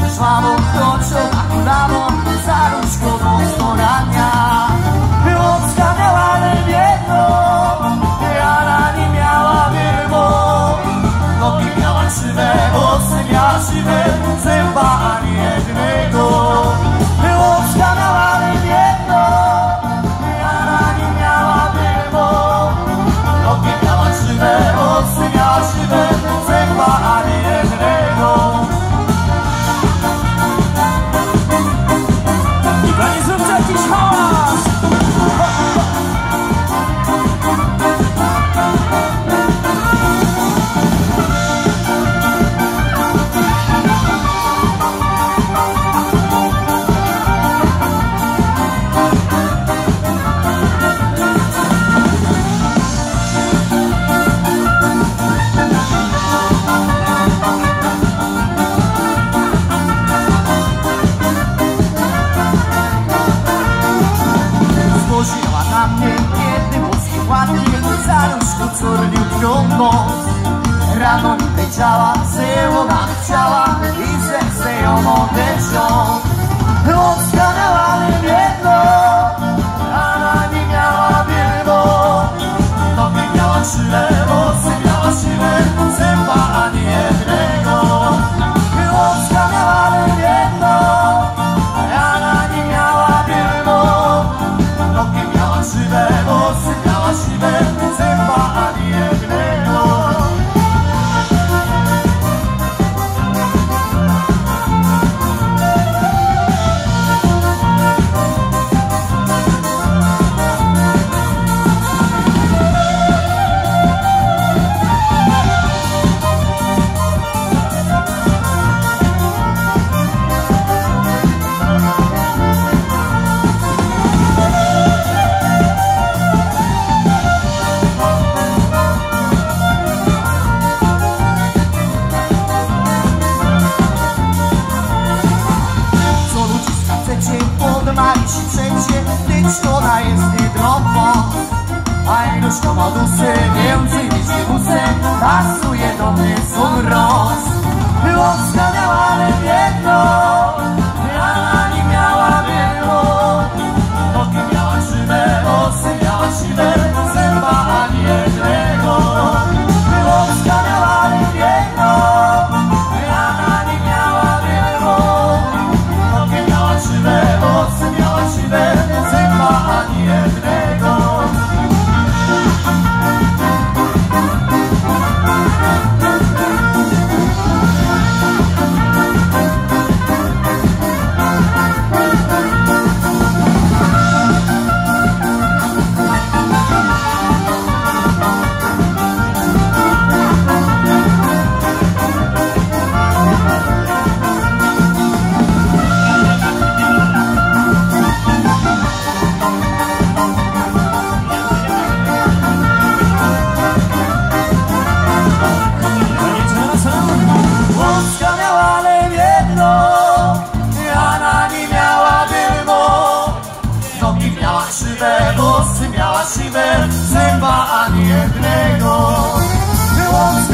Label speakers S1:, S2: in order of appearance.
S1: przyszła mu kończą na kolano, za różką mocno rania. Łódzka miała jedno, a na nim miała wielmo. Nogi miała krzywe, włosy miała siwe, zęba ani jednego. Łódzka miała jedno, a na nim miała wielmo. Nogi miała krzywe, włosy miała siwe, zęba ani jednego. I pani zróbcie jakiś hałas! Spojrzała na mnie jednym włoskim ładnie, za różką cornił tką moc. Rano mi powiedziała, że ona chciała i że chce ją odeciąć. Łódzka miała jedno, a na nim miała wielmo. Nogi miała krzywe, włosy miała siwe, zęba ani jednego. Łódzka miała jedno, a na nim miała wielmo. Nogi miała krzywe, włosy miała siwe, zęba ani jednego. Podmalić wszędzie, tyć ona jest niedrobna. A ilość to ma dusy, więcej niż wybusy, pasuje do mnie sunros. Łódzka miała jedno, a na nim miała wielmo. Nogi miała krzywe, włosy miała siwe, zęba ani jednego. Łódzka miała jedno, a na nim miała wielmo. Nogi miała krzywe, włosy miała siwe, zęba ani jednego. Łódzka miała jedno, a na nim miała wielmo. Nogi miała krzywe, włosy miała siwe, zęba ani jednego.